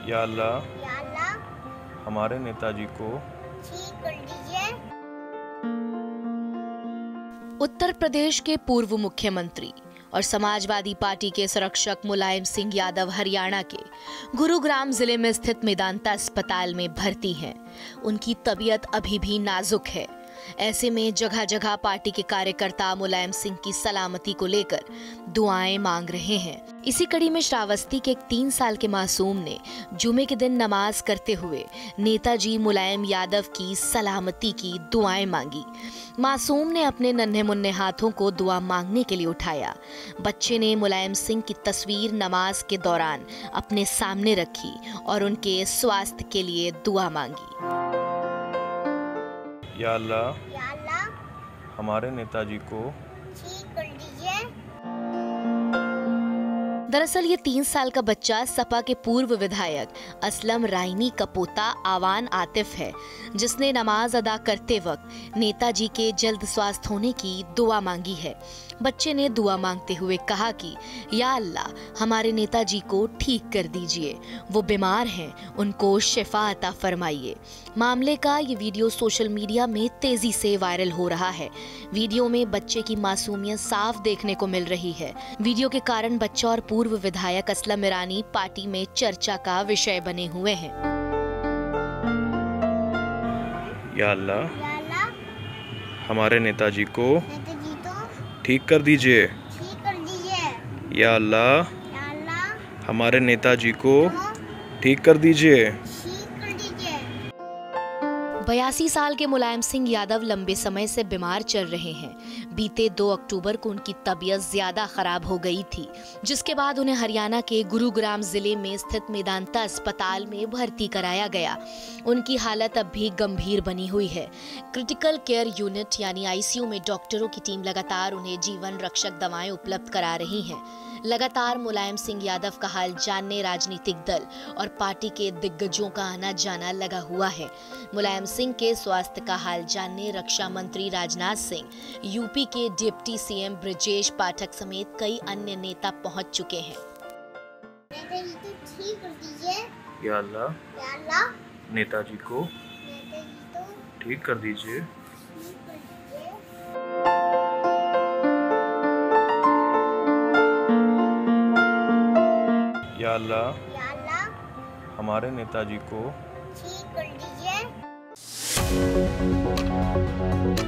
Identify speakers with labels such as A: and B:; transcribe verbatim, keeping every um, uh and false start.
A: या अल्लाह
B: या अल्लाह
A: हमारे नेताजी को
B: ठीक कर दीजिए।
C: उत्तर प्रदेश के पूर्व मुख्यमंत्री और समाजवादी पार्टी के संरक्षक मुलायम सिंह यादव हरियाणा के गुरुग्राम जिले में स्थित मेदांता अस्पताल में भर्ती हैं। उनकी तबीयत अभी भी नाजुक है। ऐसे में जगह जगह पार्टी के कार्यकर्ता मुलायम सिंह की सलामती को लेकर दुआएं मांग रहे हैं। इसी कड़ी में श्रावस्ती के एक तीन साल के मासूम ने जुमे के दिन नमाज करते हुए नेताजी मुलायम यादव की सलामती की दुआएं मांगी। मासूम ने अपने नन्हे मुन्ने हाथों को दुआ मांगने के लिए उठाया। बच्चे ने मुलायम सिंह की तस्वीर नमाज के दौरान अपने सामने रखी और उनके स्वास्थ्य के लिए दुआ मांगी।
A: या अल्लाह
B: या अल्लाह
A: हमारे नेताजी को
B: ठीक कर दीजिए।
C: दरअसल ये तीन साल का बच्चा सपा के पूर्व विधायक असलम राइनी का पोता आवान आतिफ है, जिसने नमाज अदा करते वक्त नेताजी के जल्द स्वास्थ्य होने की दुआ मांगी है। बच्चे ने दुआ मांगते हुए कहा कि या अल्लाह हमारे नेताजी को ठीक कर दीजिए, वो बीमार हैं, उनको शिफा अता फरमाइए। मामले का ये वीडियो सोशल मीडिया में तेजी से वायरल हो रहा है। वीडियो में बच्चे की मासूमियत साफ देखने को मिल रही है। वीडियो के कारण बच्चा और पूर्व विधायक असलम ईरानी पार्टी में चर्चा का विषय बने हुए हैं।
A: या अल्लाह
B: या अल्लाह
A: हमारे नेताजी को
B: नेताजी तो
A: ठीक कर दीजिए।
B: ठीक कर दीजिए।
A: या अल्लाह
B: या अल्लाह
A: हमारे नेताजी को ठीक कर दीजिए।
B: ठीक कर दीजिए।
C: बयासी साल के मुलायम सिंह यादव लंबे समय से बीमार चल रहे हैं। बीते दो अक्टूबर को उनकी तबीयत ज्यादा खराब हो गई थी, जिसके बाद उन्हें हरियाणा के गुरुग्राम जिले में स्थित मेदांता अस्पताल में भर्ती कराया गया। उनकी हालत अब भी गंभीर बनी हुई है। क्रिटिकल केयर यूनिट यानी आईसीयू में डॉक्टरों की टीम लगातार उन्हें जीवन रक्षक दवाएं उपलब्ध करा रही है। लगातार मुलायम सिंह यादव का हाल जानने राजनीतिक दल और पार्टी के दिग्गजों का आना जाना लगा हुआ है। मुलायम सिंह के स्वास्थ्य का हाल जानने रक्षा मंत्री राजनाथ सिंह, यूपी के डिप्टी सीएम ब्रजेश पाठक समेत कई अन्य नेता पहुंच चुके हैं।
B: नेताजी तो ठीक कर दीजिए।
A: या अल्लाह
B: या अल्लाह
A: नेताजी को
B: नेताजी तो
A: ठीक कर दीजिए।
B: ठीक कर दीजिए।
A: या अल्लाह
B: या अल्लाह
A: हमारे नेताजी को
B: ठीक कर दीजिए।